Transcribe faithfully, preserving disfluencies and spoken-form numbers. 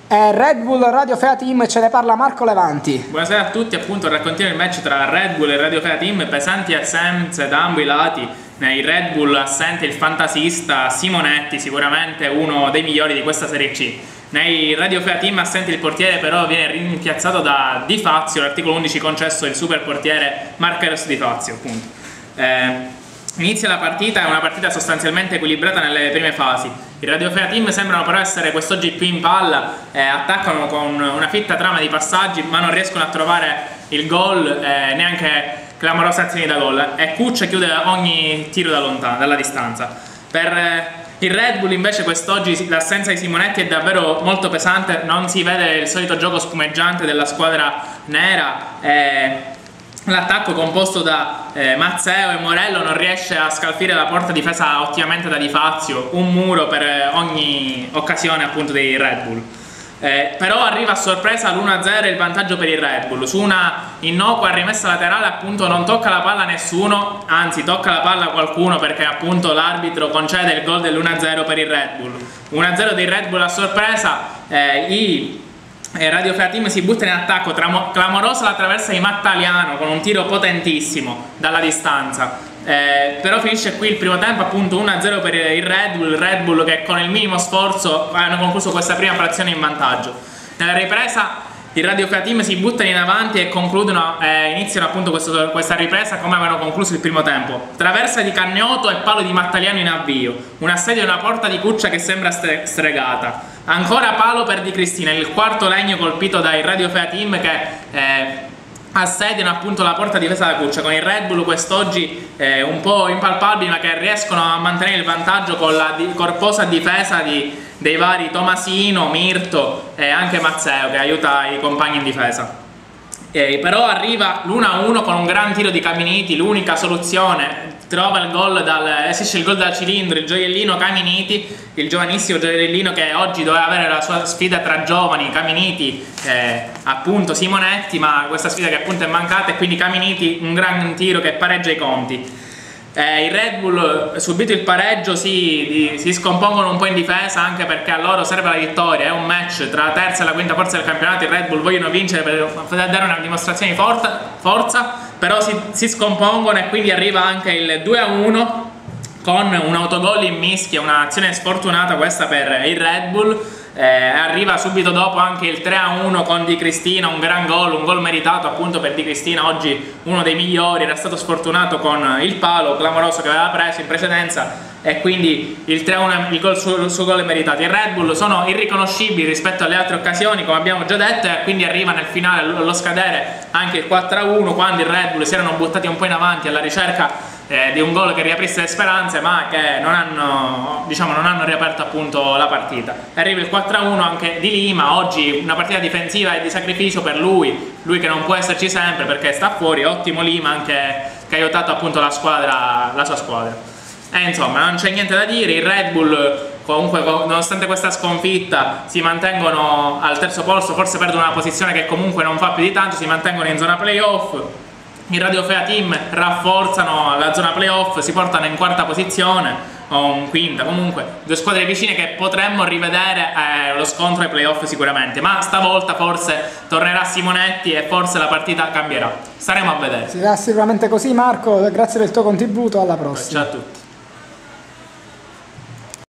Eh, Red Bull Radio Fea Team, ce ne parla Marco Levanti. Buonasera a tutti, appunto raccontiamo il match tra Red Bull e Radio Fea Team, pesanti assenze da ambo i lati. Nei Red Bull assente il fantasista Simonetti, sicuramente uno dei migliori di questa Serie C. Nei Radio Fea Team assente il portiere, però viene rimpiazzato da Di Fazio, l'articolo undici concesso il super portiere Marquez Di Fazio, appunto. Eh, Inizia la partita, è una partita sostanzialmente equilibrata nelle prime fasi. I Radio Fea Team sembrano però essere quest'oggi più in palla, eh, attaccano con una fitta trama di passaggi ma non riescono a trovare il gol, eh, neanche clamorose azioni da gol, e Kuccia chiude ogni tiro da lontano, dalla distanza. Per eh, il Red Bull invece quest'oggi l'assenza di Simonetti è davvero molto pesante, non si vede il solito gioco spumeggiante della squadra nera. Eh, L'attacco composto da eh, Mazzeo e Morello non riesce a scalfire la porta difesa ottimamente da Di Fazio, un muro per eh, ogni occasione appunto dei Red Bull. Eh, però arriva a sorpresa l'uno a zero il vantaggio per il Red Bull. Su una innocua rimessa laterale appunto non tocca la palla nessuno, anzi tocca la palla qualcuno, perché appunto l'arbitro concede il gol dell'uno a zero per il Red Bull. uno a zero dei Red Bull a sorpresa, eh, i E Radio Fea Team si butta in attacco, clamorosa la traversa di Mattaliano con un tiro potentissimo dalla distanza, eh, però finisce qui il primo tempo appunto uno a zero per il Red Bull, il Red Bull che con il minimo sforzo hanno concluso questa prima frazione in vantaggio. Nella ripresa il Radio Fea Team si buttano in avanti e concludono, eh, iniziano appunto questo, questa ripresa come avevano concluso il primo tempo. Traversa di Cagnoto e palo di Mattaliano in avvio, un assedio di una porta di Kuccia che sembra stregata. Ancora palo per Di Cristina, il quarto legno colpito dai Radio Fea Team che eh, assediano appunto la porta difesa da Kuccia, con il Red Bull quest'oggi eh, un po' impalpabili ma che riescono a mantenere il vantaggio con la di corposa difesa di, dei vari Tomasino, Mirto e anche Mazzeo che aiuta i compagni in difesa. Eh, però arriva l'uno a uno con un gran tiro di Caminiti, l'unica soluzione, trova il gol dal, esce il gol dal cilindro, il gioiellino Caminiti, il giovanissimo gioiellino che oggi doveva avere la sua sfida tra giovani, Caminiti, eh, appunto Simonetti, ma questa sfida che appunto è mancata, e quindi Caminiti un gran tiro che pareggia i conti. Eh, il Red Bull, subito il pareggio, si, di, si scompongono un po' in difesa, anche perché a loro serve la vittoria, è un match tra la terza e la quinta forza del campionato, il Red Bull vogliono vincere per dare una dimostrazione di forza, forza però si, si scompongono e quindi arriva anche il due a uno con un autogol in mischia, un'azione sfortunata questa per il Red Bull. Eh, arriva subito dopo anche il tre a uno con Di Cristina, un gran gol, un gol meritato appunto per Di Cristina, oggi uno dei migliori, era stato sfortunato con il palo clamoroso che aveva preso in precedenza, e quindi il tre a uno, il, gol, il suo gol è meritato. I Red Bull sono irriconoscibili rispetto alle altre occasioni, come abbiamo già detto, e quindi arriva nel finale allo scadere anche il quattro a uno, quando i Red Bull si erano buttati un po' in avanti alla ricerca Eh, di un gol che riaprisse le speranze, ma che non hanno, diciamo, non hanno riaperto appunto la partita. Arriva il quattro a uno anche di Lima, oggi una partita difensiva e di sacrificio per lui, lui che non può esserci sempre perché sta fuori, ottimo Lima anche, che ha aiutato appunto la squadra, la sua squadra. E insomma non c'è niente da dire, il Red Bull comunque nonostante questa sconfitta si mantengono al terzo posto, forse perdono una posizione che comunque non fa più di tanto, si mantengono in zona playoff. I Radio Fea Team rafforzano la zona playoff, si portano in quarta posizione o in quinta, comunque due squadre vicine che potremmo rivedere eh, lo scontro ai playoff sicuramente, ma stavolta forse tornerà Simonetti e forse la partita cambierà, staremo a vedere. Sarà sicuramente così. Marco, grazie del tuo contributo, alla prossima. Ciao a tutti.